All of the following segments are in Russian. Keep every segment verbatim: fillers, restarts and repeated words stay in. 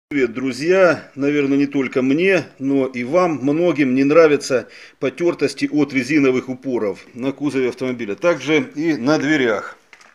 Привет, друзья! Наверное, не только мне, но и вам, многим не нравятся потертости от резиновых упоров на кузове автомобиля. Также и на дверях.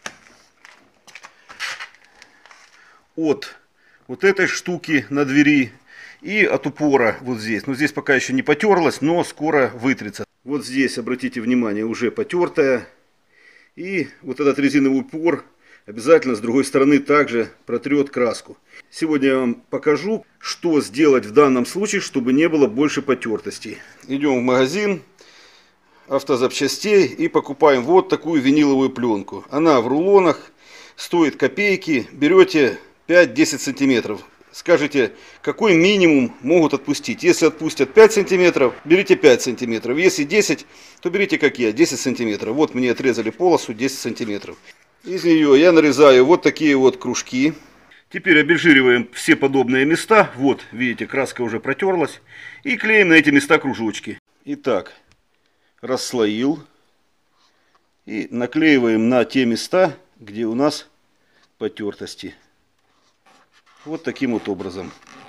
От вот этой штуки на двери и от упора вот здесь. Но здесь пока еще не потерлась, но скоро вытрется. Вот здесь, обратите внимание, уже потертая. И вот этот резиновый упор обязательно с другой стороны также протрет краску. Сегодня я вам покажу, что сделать в данном случае, чтобы не было больше потертостей. Идем в магазин автозапчастей и покупаем вот такую виниловую пленку. Она в рулонах, стоит копейки. Берете пять-десять сантиметров. Скажите, какой минимум могут отпустить. Если отпустят пять сантиметров, берите пять сантиметров. Если десять, то берите как я, десять сантиметров. Вот мне отрезали полосу десять сантиметров. Из нее я нарезаю вот такие вот кружки. Теперь обезжириваем все подобные места. Вот, видите, краска уже протерлась. И клеим на эти места кружочки. Итак, расслоил. И наклеиваем на те места, где у нас потертости. Вот таким вот образом.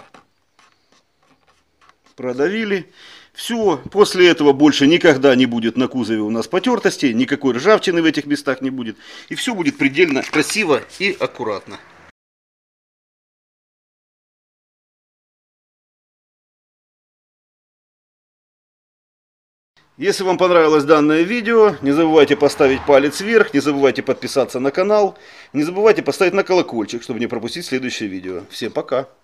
Продавили. Все, после этого больше никогда не будет на кузове у нас потертостей, никакой ржавчины в этих местах не будет. И все будет предельно красиво и аккуратно. Если вам понравилось данное видео, не забывайте поставить палец вверх, не забывайте подписаться на канал, не забывайте поставить на колокольчик, чтобы не пропустить следующее видео. Всем пока!